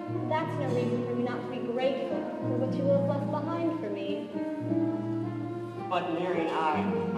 That's no reason for me not to be grateful for what you will have left behind for me. But Mary and I